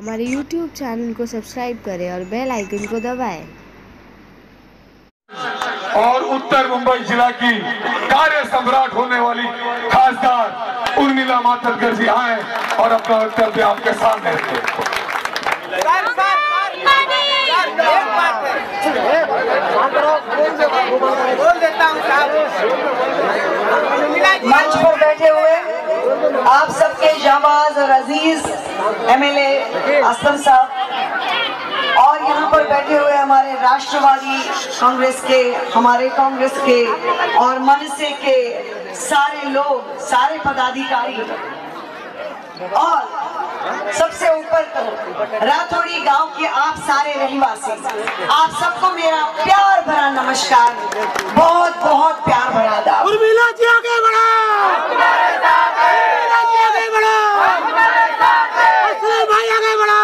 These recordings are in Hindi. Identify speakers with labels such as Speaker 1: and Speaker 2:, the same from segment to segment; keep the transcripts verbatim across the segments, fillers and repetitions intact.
Speaker 1: हमारे यूट्यूब चैनल को सब्सक्राइब करें और बेल आइकन को दबाएं।
Speaker 2: और उत्तर मुंबई जिला की कार्य सम्राट होने वाली खासदार उर्मिला मातोंडकर जी आए और अपना वक्तव्य आपके सामने रखें।
Speaker 3: मंच पर बैठे हुए आप सबके जाबाज और अजीज एमएलए असलम साहब और यहाँ पर बैठे हुए हमारे राष्ट्रवादी कांग्रेस के, हमारे कांग्रेस के और मनसे के सारे लोग, सारे पदाधिकारी और सबसे ऊपर तो राठौड़ी गांव के आप सारे रहवासी, आप सबको मेरा प्यार भरा नमस्कार, बहुत बहुत प्यार भरा आदाब।
Speaker 4: उर्मिला जी आगे बढ़ो, उर्मिला जी आगे बढ़ो, असलम भाई आगे बढ़ो।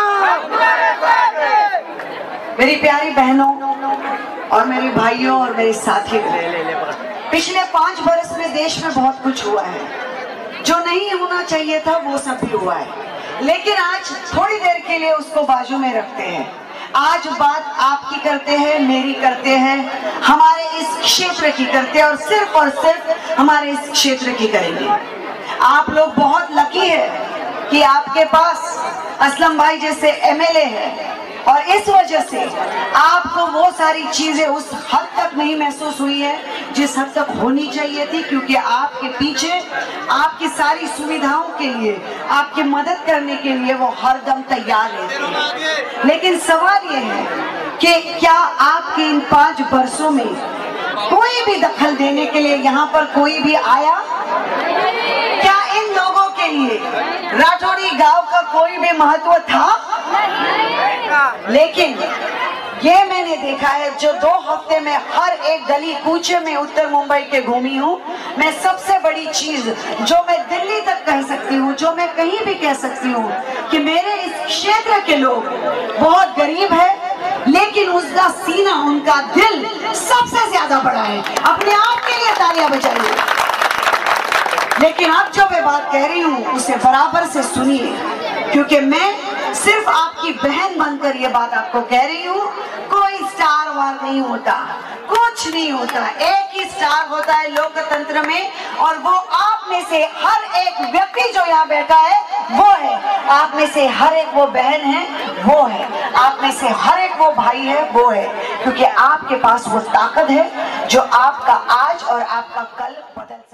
Speaker 3: मेरी प्यारी बहनों और मेरे भाइयों और मेरे साथियों, पिछले पांच बरस में देश में बहुत कुछ हुआ है, जो नहीं होना चाहिए था वो सब भी हुआ है, लेकिन आज थोड़ी देर के लिए उसको बाजू में रखते हैं। आज बात आपकी करते हैं, मेरी करते हैं, हमारे इस क्षेत्र की करते हैं और सिर्फ और सिर्फ हमारे इस क्षेत्र की करेंगे। आप लोग बहुत लकी है कि आपके पास असलम भाई जैसे एमएलए है और इस वजह से आपको वो सारी चीजें उस हद तक नहीं महसूस हुई है जिस हद तक होनी चाहिए थी, क्योंकि आपके पीछे आपकी सारी सुविधाओं के लिए, आपकी मदद करने के लिए वो हरदम तैयार रहते हैं। लेकिन सवाल ये है कि क्या आपके इन पांच वर्षों में कोई भी दखल देने के लिए यहाँ पर कोई भी आया? क्या इन लोगों के लिए राठौड़ी गांव का कोई भी महत्व था? लेकिन ये मैंने देखा है, जो दो हफ्ते में हर एक गली कूचे में उत्तर मुंबई के घूमी हूँ, मैं सबसे बड़ी चीज जो मैं दिल्ली तक कह सकती हूँ, जो मैं कहीं भी कह सकती हूँ कि मेरे इस क्षेत्र के लोग बहुत गरीब है, लेकिन उसका सीना, उनका दिल सबसे ज्यादा बड़ा है। अपने आप के लिए तालियां बजाइए। लेकिन अब जो मैं बात कह रही हूँ उसे बराबर से सुनिए, क्योंकि मैं सिर्फ आपकी बहन बनकर ये बात आपको कह रही हूँ। कोई स्टार वार नहीं होता, कुछ नहीं होता, एक ही स्टार होता है लोकतंत्र में, और वो आप में से हर एक व्यक्ति जो यहाँ बैठा है वो है, आप में से हर एक वो बहन है वो है, आप में से हर एक वो भाई है वो है, क्योंकि आपके पास वो ताकत है जो आपका आज और आपका कल बदल